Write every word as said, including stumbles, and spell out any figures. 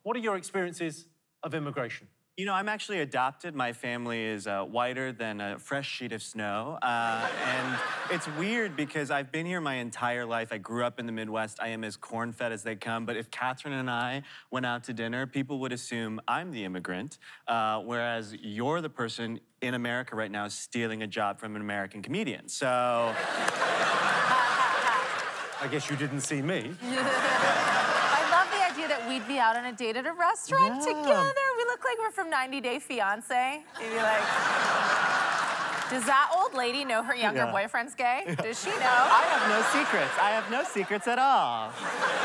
what are your experiences of immigration? You know, I'm actually adopted. My family is uh, whiter than a fresh sheet of snow. Uh, and it's weird because I've been here my entire life. I grew up in the Midwest. I am as corn-fed as they come. But if Catherine and I went out to dinner, people would assume I'm the immigrant, uh, whereas you're the person in America right now stealing a job from an American comedian. So... I guess you didn't see me. That we'd be out on a date at a restaurant yeah. together. We look like we're from ninety day fiance. You'd be like, does that old lady know her younger yeah. boyfriend's gay? Does she know? I have no secrets. I have no secrets at all.